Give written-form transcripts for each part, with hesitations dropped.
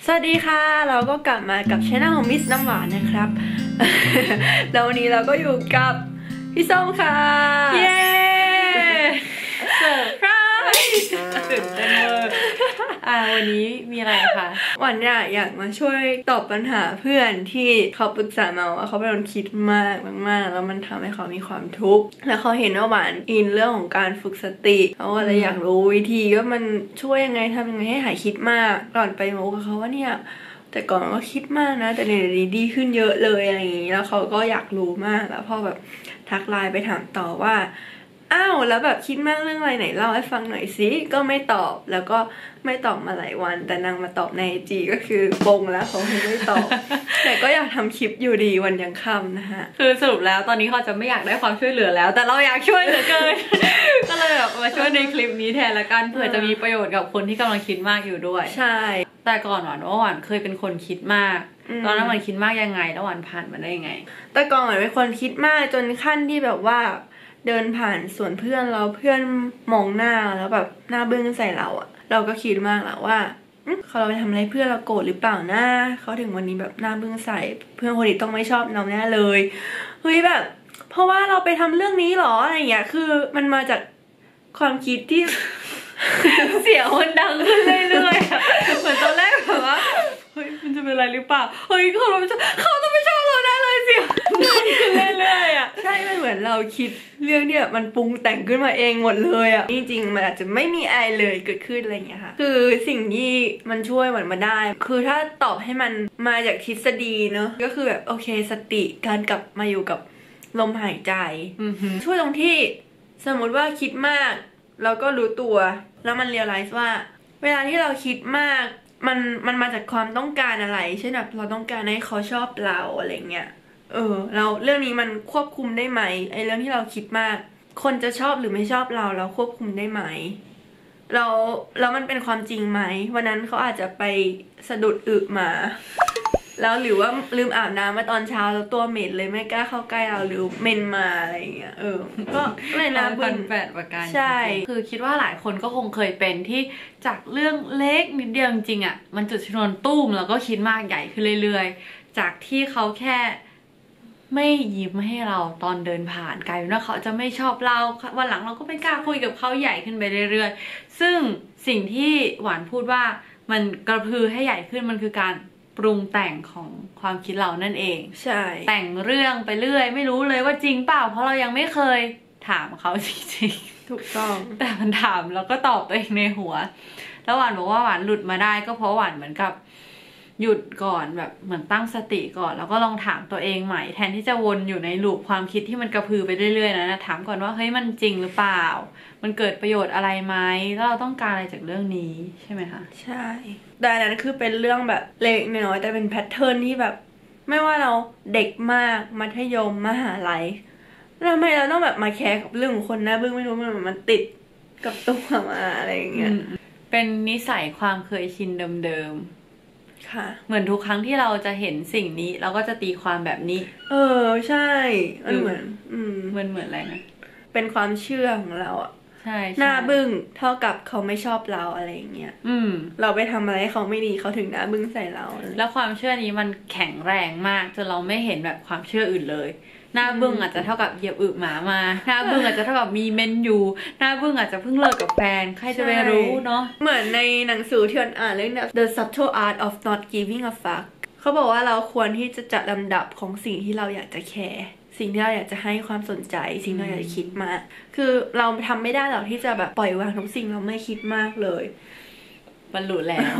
สวัสดีค่ะเราก็กลับมากับช่องของมิสน้ำหวานนะครับ แล้ววันนี้เราก็อยู่กับพี่ส้มค่ะเย้เซอร์ไพรส์ตื่นเต้นเวอร์วันนี้มีอะไรคะวันนี้อยากมาช่วยตอบปัญหาเพื่อนที่เขาปรึกษามาว่าเขาเป็นคนคิดมากแล้วมันทำให้เขามีความทุกข์แล้วเขาเห็นว่าหวานอินเรื่องของการฝึกสติเขาก็เลยอยากรู้วิธีว่ามันช่วยยังไงทำยังไงให้หายคิดมากก่อนไปโม้กับเขาว่าเนี่ยแต่ก่อนก็คิดมากนะแต่เดี๋ยวนี้ดีขึ้นเยอะเลยอะไรอย่างนี้แล้วเขาก็อยากรู้มากแล้วพอแบบทักไลน์ไปถามต่อว่าอ้าวแล้วแบบคิดมากเรื่องอะไรไหนเล่าให้ฟังหน่อยสิก็ไม่ตอบแล้วก็ไม่ตอบมาหลายวันแต่นางมาตอบใน IG ก็คือปงแล้วเขาไม่ตอบ แต่ก็อยากทำคลิปอยู่ดีวันยังค่ำนะคะคือสรุปแล้วตอนนี้เขาจะไม่อยากได้ความช่วยเหลือแล้วแต่เราอยากช่วยเหลือเกิน ก็เลยแบบมาช่วยในคลิปนี้แทนละกันเผื่อจะมีประโยชน์กับคนที่กำลังคิดมากอยู่ด้วยใช่แต่ก่อนหวานเคยเป็นคนคิดมากตอนนั้นหวานคิดมากยังไงแล้วหวานผ่านมาได้ยังไงแต่ก่อนหวานเป็นคนคิดมากจนขั้นที่แบบว่าเดินผ่านสวนเพื่อนเราเพื่อนมองหน้าแล้วแบบหน้าบึ้งใส่เราอะเราก็คิดมากแล้วว่าเขาเราไปทำอะไรเพื่อนเราโกรธหรือเปล่านะเขาถึงวันนี้แบบหน้าบึ้งใส่เพื่อนคนนี้ต้องไม่ชอบเราแน่เลยเฮ้ยแบบเพราะว่าเราไปทำเรื่องนี้หรออะไรอย่างเงี้ยคือมันมาจากความคิดที่เสียงมันดังขึ้นเรื่อยๆเหมือนตอนแรกแบบว่าเฮ้ยมันจะเป็นอะไรหรือเปล่าเฮ้ยเขาต้องไม่ชอบเราแน่เลยเสียงดังขึ้นเรื่อยๆใช่มันเหมือนเราคิดเรื่องเนี่ยมันปรุงแต่งขึ้นมาเองหมดเลยจริงๆมันอาจจะไม่มีอะไรเลยเกิดขึ้นอะไรอย่างเงี้ยค่ะคือสิ่งที่มันช่วยเหมือนมาได้คือถ้าตอบให้มันมาจากทฤษฎีเนอะก็คือแบบโอเคสติการกลับมาอยู่กับลมหายใจช่วยตรงที่สมมติว่าคิดมากเราก็รู้ตัวแล้วมันเรียลไลซ์ว่าเวลาที่เราคิดมากมันมาจากความต้องการอะไรเช่นแบบเราต้องการให้เขาชอบเราอะไรเงี้ยเราเรื่องนี้มันควบคุมได้ไหมไอ้เรื่องที่เราคิดมากคนจะชอบหรือไม่ชอบเราควบคุมได้ไหมแล้วมันเป็นความจริงไหมวันนั้นเขาอาจจะไปสะดุดอึมาแล้วหรือว่าลืมอาบน้ำมาตอนเช้าแล้วตัวเหม็นเลยไม่กล้าเข้าใกล้เราหรือเมนมาอะไรอย่างเงี้ยก็เลยนะพันแปดประการใช่คือคิดว่าหลายคนก็คงเคยเป็นที่จากเรื่องเล็กนิดเดียวจริงๆอ่ะมันจุดชนวนตุ้มแล้วก็คิดมากใหญ่ขึ้นเรื่อยๆจากที่เขาแค่ไม่ยิ้มให้เราตอนเดินผ่านกลายเป็นว่าเขาจะไม่ชอบเราวันหลังเราก็ไม่กล้าคุยกับเขาใหญ่ขึ้นไปเรื่อยๆซึ่งสิ่งที่หวานพูดว่ามันกระพือให้ใหญ่ขึ้นมันคือการปรุงแต่งของความคิดเรานั่นเองใช่แต่งเรื่องไปเรื่อยไม่รู้เลยว่าจริงเปล่าเพราะเรายังไม่เคยถามเขาจริงๆถูกต้องแต่มันถามแล้วก็ตอบตัวเองในหัวแล้วหวานบอกว่าหวานหลุดมาได้ก็เพราะหวานเหมือนกับหยุดก่อนแบบเหมือนตั้งสติก่อนแล้วก็ลองถามตัวเองใหม่แทนที่จะวนอยู่ในลูปความคิดที่มันกระพือไปเรื่อยๆนะถามก่อนว่าเฮ้ยมันจริงหรือเปล่ามันเกิดประโยชน์อะไรไหมแล้วเราต้องการอะไรจากเรื่องนี้ใช่ไหมคะใช่แต่นั้นคือเป็นเรื่องแบบเล็กน้อยแต่เป็นแพทเทิร์นที่แบบไม่ว่าเราเด็กมากมัธยมมหาลัยทำไมเราต้องแบบมาแคร์กับเรื่องของคนหน้าบึ้งไม่รู้มันติดกับตัวมาอะไรอย่างเงี้ยเป็นนิสัยความเคยชินเดิมๆค่ะเหมือนทุกครั้งที่เราจะเห็นสิ่งนี้เราก็จะตีความแบบนี้ใช่เหมือนอะไรนะเป็นความเชื่อของเราใช่หน้าบึ้งเท่ากับเขาไม่ชอบเราอะไรอย่างเงี้ยเราไปทำอะไรให้เขาไม่ดีเขาถึงหน้าบึ้งใส่เราแล้วความเชื่อนี้มันแข็งแรงมากจนเราไม่เห็นแบบความเชื่ออื่นเลยหน้าบึ้งอาจจะเท่ากับเหยียบอึหมามาหน้าบึ้งอาจจะเท่ากับมีเมนอยู่หน้าบึ้งอาจจะเพิ่งเลิกกับแฟนใครจะไปรู้เนาะเหมือนในหนังสือที่อ่านเรื่อง The Subtle Art of Not Giving a Fuck เขาบอกว่าเราควรที่จะจัดลำดับของสิ่งที่เราอยากจะแคร์สิ่งที่เราอยากจะให้ความสนใจสิ่งที่เราอยากจะคิดมากคือเราทำไม่ได้หรอกที่จะแบบปล่อยวางทุกสิ่งเราไม่คิดมากเลยบรรลุแล้ว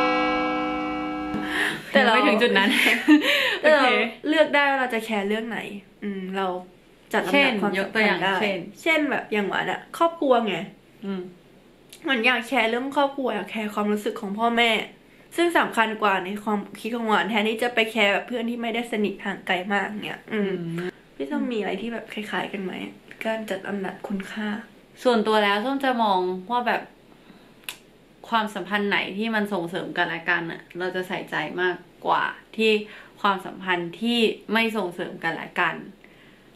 แต่เราไม่ถึงจุดนั้นแต่เราเลือกได้ว่าเราจะแคร์เรื่องไหนเราจัดลำดับความสำคัญได้เช่นแบบอย่างหวานอะครอบครัวไงมันอยากแคร์เรื่องครอบครัวอยากแคร์ความรู้สึกของพ่อแม่ซึ่งสำคัญกว่าในความคิดของหวานแทนที่จะไปแคร์แบบเพื่อนที่ไม่ได้สนิทห่างไกลมากเงี้ยพี่ต้องมีอะไรที่แบบคล้ายๆกันไหมการจัดลำดับคุณค่าส่วนตัวแล้วต้องจะมองว่าแบบความสัมพันธ์ไหนที่มันส่งเสริมกันและกันอะเราจะใส่ใจมากกว่าที่ความสัมพันธ์ที่ไม่ส่งเสริมกันและกัน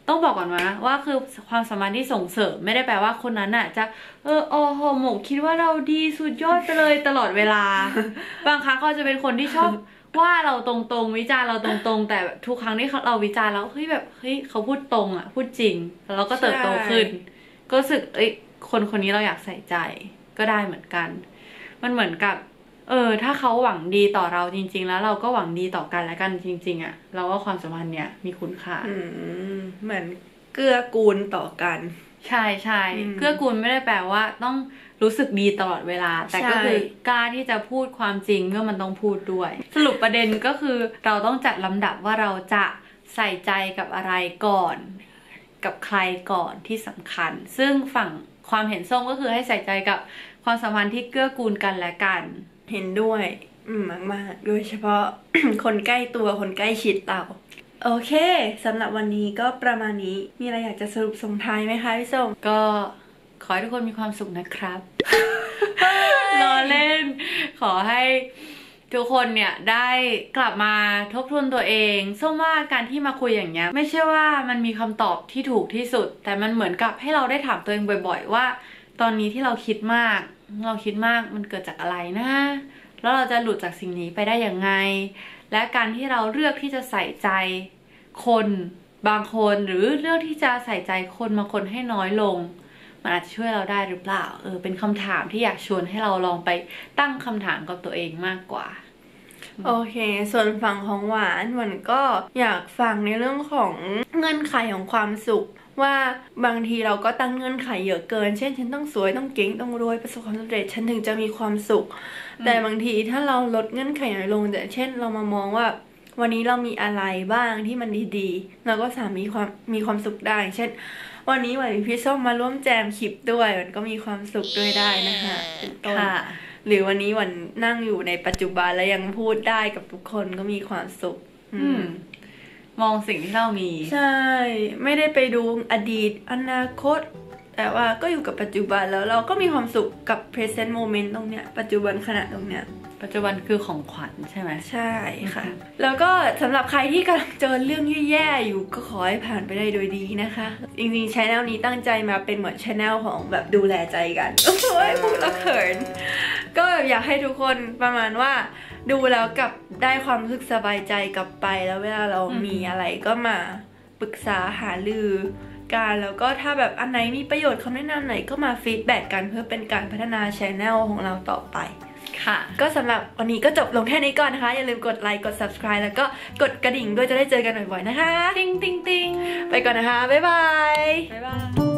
ต้องบอกก่อนนะว่าคือความสัมพันธ์ที่ส่งเสริมไม่ได้แปลว่าคนนั้นอ่ะจะโอ้โหหมกคิดว่าเราดีสุดยอดไปเลยตลอดเวลา บางครั้งเขาจะเป็นคนที่ชอบว่าเราตรงๆวิจารณ์เราตรงๆแต่ทุกครั้งที่เราวิจารณ์แล้วเฮ้ยแบบเฮ้ยเขาพูดตรงอ่ะพูดจริงแล้วเราก็เติบโตขึ้นก็รู้สึกคนนี้เราอยากใส่ใจก็ได้เหมือนกันมันเหมือนกับถ้าเขาหวังดีต่อเราจริงๆแล้วเราก็หวังดีต่อกันและกันจริงๆอ่ะเราว่าความสัมพันธ์เนี้ยมีคุณค่าเหมือนเกื้อกูลต่อกันใช่เกื้อกูลไม่ได้แปลว่าต้องรู้สึกดีตลอดเวลาแต่ก็คือกล้าที่จะพูดความจริงเมื่อมันต้องพูดด้วยสรุปประเด็นก็คือเราต้องจัดลำดับว่าเราจะใส่ใจกับอะไรก่อนกับใครก่อนที่สำคัญซึ่งฝั่งความเห็นส้มก็คือให้ใส่ใจกับความสัมพันธ์ที่เกื้อกูลกันและกันเห็นด้วยมากๆโดยเฉพาะ คนใกล้ตัวคนใกล้ชิดเราโอเคสำหรับวันนี้ก็ประมาณนี้มีอะไรอยากจะสรุปส่งท้ายไหมคะพี่ส้มก็ขอให้ทุกคนมีความสุขนะครับ ล้อเล่นขอให้ทุกคนเนี่ยได้กลับมาทบทวนตัวเองส้มว่าการที่มาคุยอย่างเงี้ยไม่ใช่ว่ามันมีคำตอบที่ถูกที่สุดแต่มันเหมือนกับให้เราได้ถามตัวเองบ่อยๆว่าตอนนี้ที่เราคิดมากมันเกิดจากอะไรนะแล้วเราจะหลุดจากสิ่งนี้ไปได้ยังไงและการที่เราเลือกที่จะใส่ใจคนบางคนหรือเลือกที่จะใส่ใจคนบางคนให้น้อยลงมันอาจจะช่วยเราได้หรือเปล่าเป็นคำถามที่อยากชวนให้เราลองไปตั้งคำถามกับตัวเองมากกว่าโอเคส่วนฝั่งของหวานก็อยากฟังในเรื่องของเงื่อนไขของความสุขว่าบางทีเราก็ตั้งเงื่อนไขเยอะเกินเช่นฉันต้องสวยต้องเก่งต้องรวยประสบความสำเร็จฉันถึงจะมีความสุขแต่บางทีถ้าเราลดเงื่อนไขน้อยลงแต่เช่นเรามามองว่าวันนี้เรามีอะไรบ้างที่มันดีๆเราก็สามารถมีความสุขได้เช่นวันนี้วันพี่ส้มมาร่วมแจมคลิปด้วยมันก็มีความสุขด้วยได้นะคะเป็นต้นหรือวันนี้วันนั่งอยู่ในปัจจุบันแล้วยังพูดได้กับทุกคนก็มีความสุขมองสิ่งที่เรามีใช่ไม่ได้ไปดูอดีตอนาคตแต่ว่าก็อยู่กับปัจจุบันแล้วเราก็มีความสุขกับ present moment ตรงเนี้ยปัจจุบันขณะตรงเนี้ยปัจจุบันคือของขวัญใช่ไหมใช่ค่ะแล้วก็สำหรับใครที่กำลังเจอเรื่องแย่ๆอยู่ก็ขอให้ผ่านไปได้โดยดีนะคะจริงๆ channel นี้ตั้งใจมาเป็นเหมือน channel ของแบบดูแลใจกันโอ้ยพูดแล้วเขินก็อยากให้ทุกคนประมาณว่าดูแล้วกับได้ความรู้สึกสบายใจกลับไปแล้วเวลาเรามีอะไรก็มาปรึกษาหารือกันแล้วก็ถ้าแบบอันไหนมีประโยชน์คำแนะนำไหนก็มาฟีดแบ็กกันเพื่อเป็นการพัฒนา channel ของเราต่อไปค่ะก็สำหรับวันนี้ก็จบลงแค่นี้ก่อนนะคะอย่าลืมกดไลค์กด subscribe แล้วก็กดกระดิ่งด้วยจะได้เจอกันบ่อยๆนะคะติ๊งติ๊งติ๊งไปก่อนนะคะบ๊ายบายบ๊ายบาย